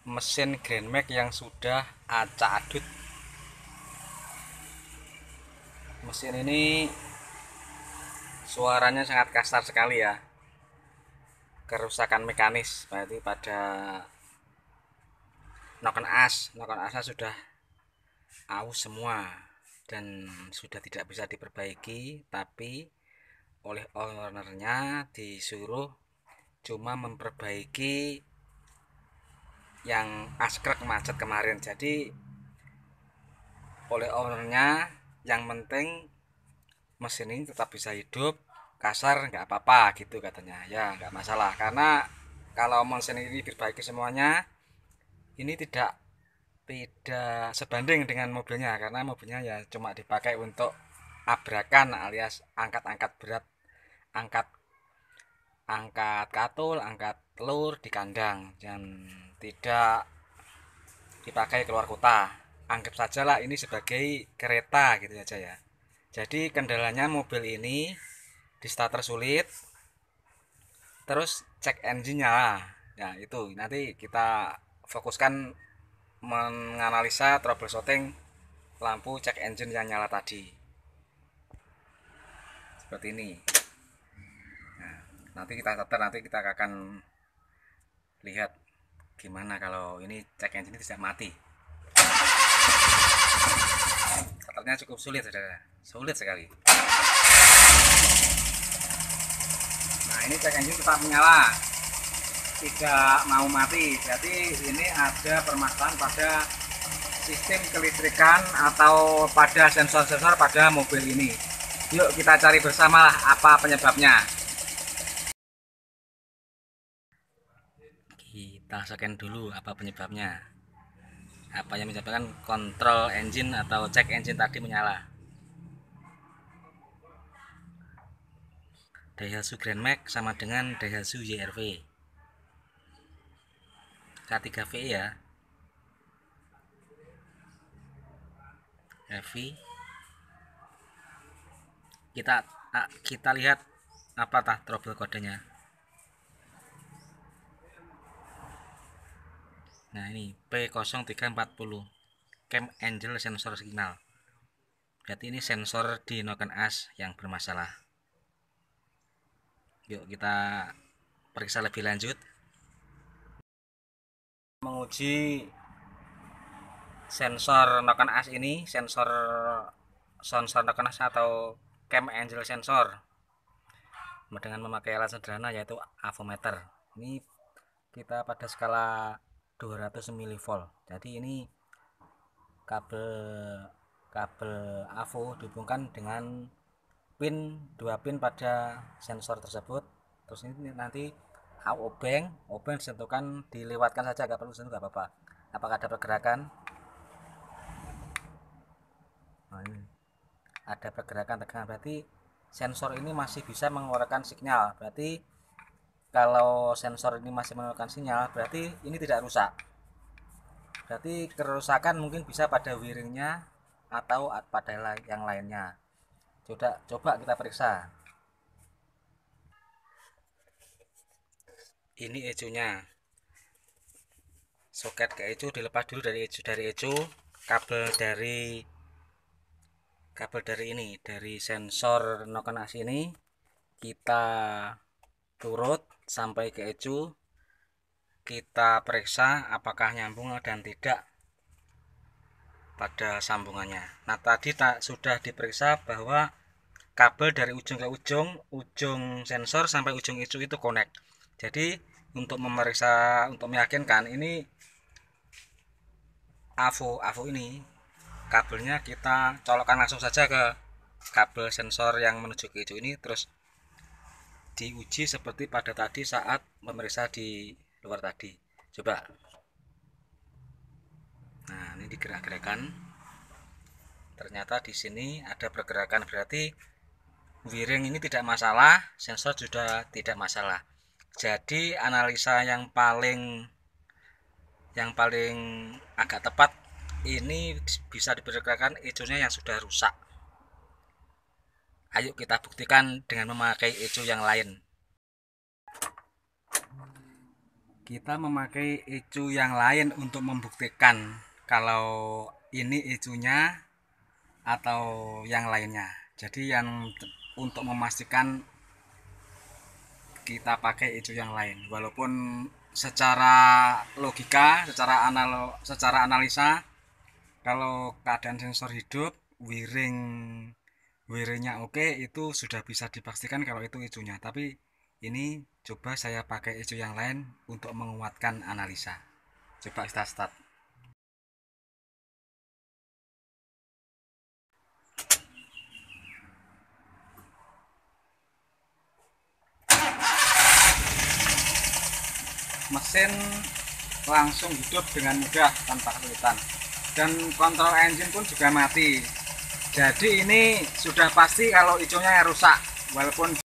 mesin Grand Max yang sudah acak adut. Mesin ini suaranya sangat kasar sekali ya. Kerusakan mekanis berarti pada noken asnya sudah aus semua dan sudah tidak bisa diperbaiki, tapi oleh ownernya disuruh cuma memperbaiki yang askrek macet kemarin. Jadi oleh ownernya yang penting mesin ini tetap bisa hidup, kasar nggak apa-apa gitu katanya. Ya nggak masalah, karena kalau mesin ini diperbaiki semuanya ini tidak sebanding dengan mobilnya, karena mobilnya ya cuma dipakai untuk abrakan alias angkat-angkat berat, angkat angkat katul, angkat telur di kandang, dan tidak dipakai keluar kota. Anggap saja lah ini sebagai kereta gitu saja ya. Jadi kendalanya mobil ini di starter sulit, terus cek engine-nya lah. Nah itu nanti kita fokuskan menganalisa troubleshooting lampu cek engine yang nyala tadi. Seperti ini. Nah, nanti kita akan lihat gimana kalau ini cek engine ini tidak mati. Starternya cukup sulit, saudara. Sulit sekali. Nah, ini cek engine tetap menyala, tidak mau mati. Jadi ini ada permasalahan pada sistem kelistrikan atau pada sensor-sensor pada mobil ini. Yuk kita cari bersama apa penyebabnya. Kita scan dulu apa penyebabnya. Apa yang menyebabkan kontrol engine atau cek engine tadi menyala. Daihatsu Grand Max sama dengan Daihatsu YRV K3V ya. Heavy. Kita lihat apa tah trouble kodenya. Nah ini P0340 Cam Angel sensor signal. Berarti ini sensor di noken as yang bermasalah. Yuk kita periksa lebih lanjut. Menguji sensor noken as ini, sensor noken as atau Cam Angel sensor dengan memakai alat sederhana yaitu avometer. Ini kita pada skala 200 mV. Jadi ini kabel avo dihubungkan dengan dua pin pada sensor tersebut. Terus ini nanti obeng disentuhkan, dilewatkan saja, nggak perlu sentuh, nggak apa-apa. Apakah ada pergerakan? Nah, ini ada pergerakan tegangan, berarti sensor ini masih bisa mengeluarkan sinyal. Berarti kalau sensor ini masih mengeluarkan sinyal, berarti ini tidak rusak. Berarti kerusakan mungkin bisa pada wiringnya atau pada yang lainnya. Coba kita periksa. Ini ecunya. Soket ke ecu dilepas dulu dari ecu. Kabel dari sensor noken as ini kita turut sampai ke ecu. Kita periksa apakah nyambung dan tidak pada sambungannya. Nah tadi sudah diperiksa bahwa kabel dari ujung ke ujung sensor sampai ujung ecu itu connect. Jadi untuk meyakinkan ini avo ini kabelnya kita colokkan langsung saja ke kabel sensor yang menuju ke ecu ini, terus diuji seperti pada tadi saat memeriksa di luar tadi. Coba. Nah, ini digerak-gerakan. Ternyata di sini ada pergerakan, berarti wiring ini tidak masalah, sensor sudah tidak masalah. Jadi analisa yang paling agak tepat ini bisa diperkirakan ecunya yang sudah rusak. Ayo kita buktikan dengan memakai ecu yang lain. kita memakai ecu yang lain untuk membuktikan kalau ini ecunya atau yang lainnya. Jadi yang untuk memastikan kita pakai ecu yang lain, walaupun secara logika, secara analisa, kalau keadaan sensor hidup wiringnya oke, itu sudah bisa dipastikan kalau itu ecunya. Tapi ini coba saya pakai ecu yang lain untuk menguatkan analisa. Coba kita start. Mesin langsung hidup dengan mudah tanpa kesulitan, dan kontrol engine pun juga mati. Jadi ini sudah pasti kalau ecunya rusak, walaupun